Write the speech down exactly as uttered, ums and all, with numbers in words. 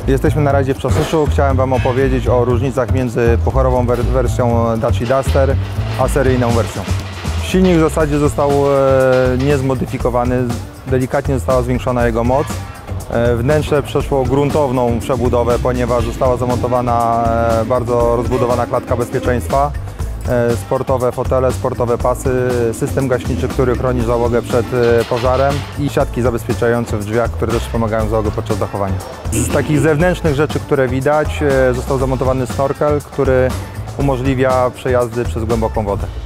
Jesteśmy na rajdzie w Przasyszu. Chciałem Wam opowiedzieć o różnicach między pucharową wersją Dacia Duster a seryjną wersją. Silnik w zasadzie został niezmodyfikowany, delikatnie została zwiększona jego moc. Wnętrze przeszło gruntowną przebudowę, ponieważ została zamontowana bardzo rozbudowana klatka bezpieczeństwa, sportowe fotele, sportowe pasy, system gaśniczy, który chroni załogę przed pożarem i siatki zabezpieczające w drzwiach, które też pomagają załogę podczas dachowania. Z takich zewnętrznych rzeczy, które widać, został zamontowany snorkel, który umożliwia przejazdy przez głęboką wodę.